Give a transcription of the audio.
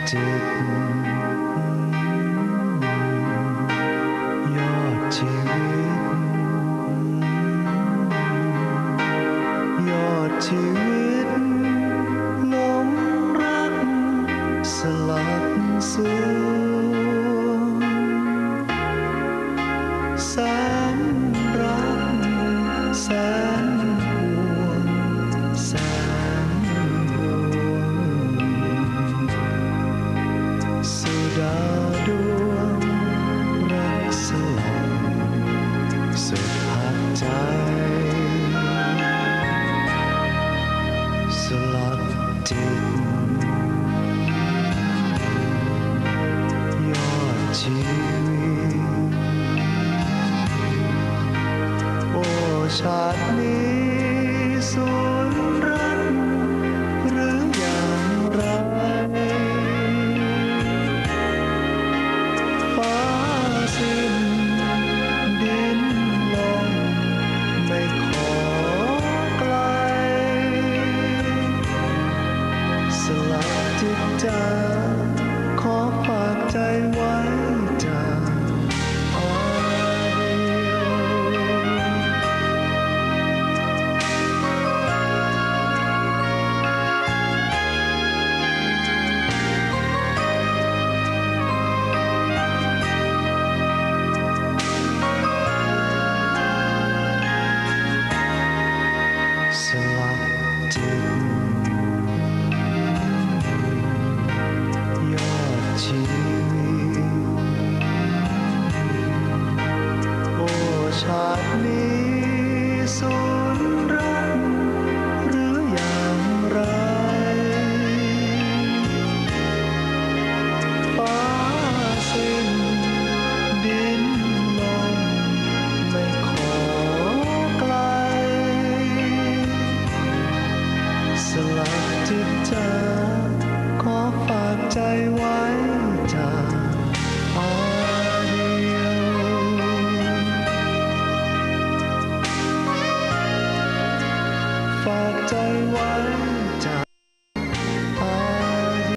จิตยอดชีวิตยอดชีวิตหลงรักสลักสวงแสนรักแสนห่วงแสนห่วงสู่ดาวดวงรักสลักสุดหักใจสลักจิตยอดชีวิตโอ้ชาตินี้สูญรักหรืออย่างไรฟ้าสิ้นดินลมไม่ขอไกลสลักจิตใจขอฝากใจไว้จากอ้ายเดียวสลักจิตยอดชีวิตโอ้ชาตินี้สูญรักหรืออย่างไรฟ้าสิ้นดินลมไม่ขอไกลสลักจิตใจขอฝากใจไว้จากอ้ายเดียวฝากใจไว้